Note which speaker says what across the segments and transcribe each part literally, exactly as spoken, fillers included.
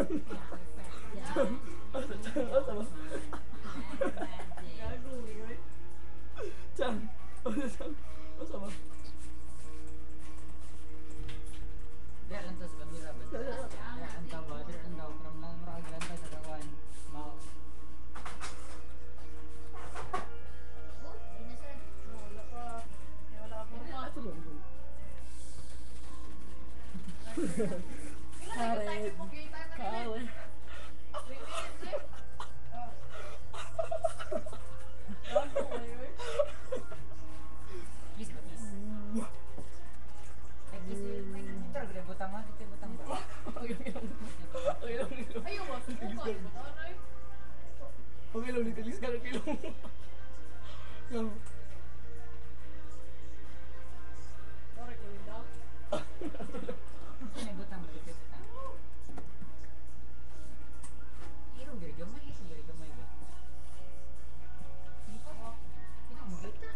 Speaker 1: Cang. Cang. Asa Cang, asa ba?
Speaker 2: Gago yun.
Speaker 1: Cang. Asa Cang. Asa ba?
Speaker 3: Dia lantas kamera ba? Dia anta ba? Dia anta from lang ra ganta sa kawan. Mau.
Speaker 2: Oh, di na sa wala pa. Eh, wala pa pa.
Speaker 1: Asa ba? Karen. Karen.
Speaker 3: Kiss ba kiss? Eh kiss may kita gede butang mah kita butang ba.
Speaker 1: Okay lang. Okay lang.
Speaker 2: Ayaw mo, subukan. Ano yun?
Speaker 1: Okay lang, nitalis ka. Okay lang. Yan.
Speaker 2: Sorry, gawin daw.
Speaker 3: May butang ba kita butang. Iro gede gamay, iro gede gamay ba. Ini pa. Ini mo kita.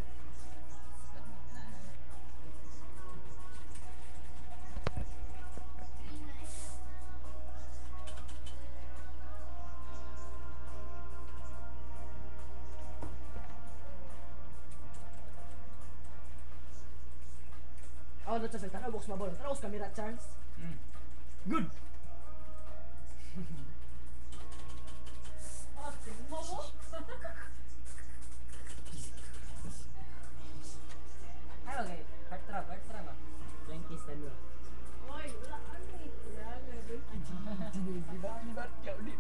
Speaker 1: Oh, no, Charles. Tanaw, box mabol. Tanaw, sa camera, Charles.
Speaker 3: Hmm.
Speaker 1: Good.
Speaker 2: Ah, tingin mo mo?
Speaker 3: Ay okay. Heart trap, heart trap ba? Yang kiss tadi.
Speaker 2: Oy, wala. Ano eh? Wala, gabi.
Speaker 1: Di ba? Di ba? Kaya ulit.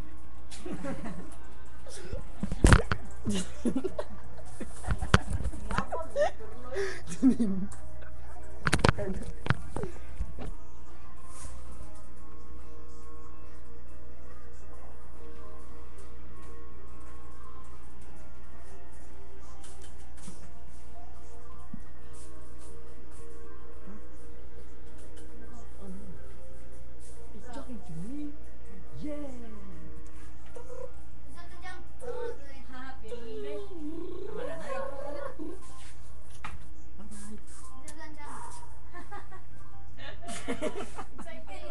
Speaker 2: Yapon, turloy.
Speaker 1: He's talking to me. Yeah.
Speaker 2: Isa ka dyan. Oh, happy birthday.
Speaker 3: Apa dah naik?
Speaker 1: Alright.
Speaker 2: Isa ka dyan. Excited.